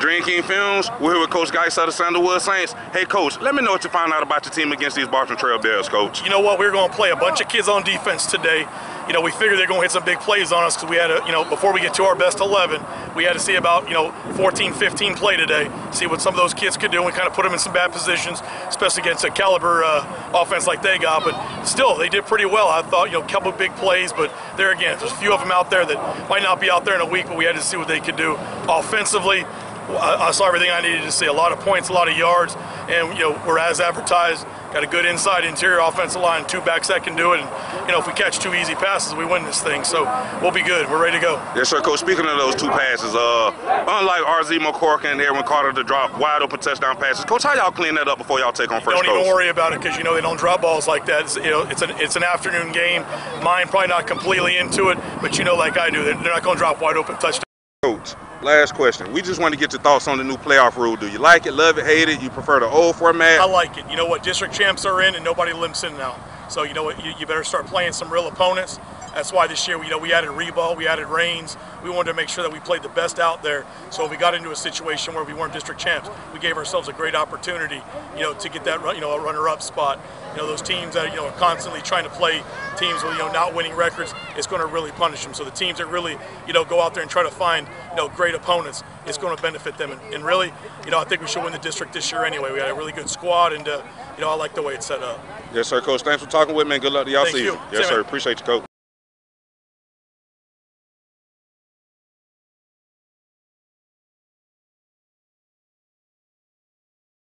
Dream King Films. We're here with Coach Geis of the Sandalwood Saints. Hey, Coach, let me know what you found out about your team against these Bartram Trail Bears, Coach. You know what? We're going to play a bunch of kids on defense today. You know, we figured they're going to hit some big plays on us because we had to, before we get to our best 11, we had to see about, 14, 15 play today, see what some of those kids could do. We kind of put them in some bad positions, especially against a caliber offense like they got. But still, they did pretty well. I thought, a couple of big plays, but there again, there's a few of them out there that might not be out there in a week, but we had to see what they could do offensively. I saw everything I needed to see. A lot of points, a lot of yards, and we're as advertised. Got a good inside interior offensive line, two backs that can do it, and if we catch two easy passes, we win this thing. So we'll be good. We're ready to go. Yes, sir, Coach. Speaking of those two passes, unlike RZ McCork and Aaron Carter to drop wide open touchdown passes, Coach, how y'all clean that up before y'all take on first? Don't even worry about it because they don't drop balls like that. It's an afternoon game. Mine probably not completely into it, but like I do, they're not going to drop wide open touchdowns. Coach, last question. We just want to get your thoughts on the new playoff rule. Do you like it, love it, hate it? You prefer the old format? I like it. You know what? District champs are in and nobody limps in now. So you know what? You better start playing some real opponents. That's why this year, we added Reball, we added Reigns. We wanted to make sure that we played the best out there. So if we got into a situation where we weren't district champs, we gave ourselves a great opportunity, to get that, a runner-up spot. Those teams that, are constantly trying to play teams with, not winning records, it's going to really punish them. So the teams that really, go out there and try to find, great opponents, it's going to benefit them. And really, I think we should win the district this year anyway. We got a really good squad, and, I like the way it's set up. Yes, sir, Coach. Thanks for talking with me, and good luck to y'all season. You. Yes, sir. Appreciate you, Coach.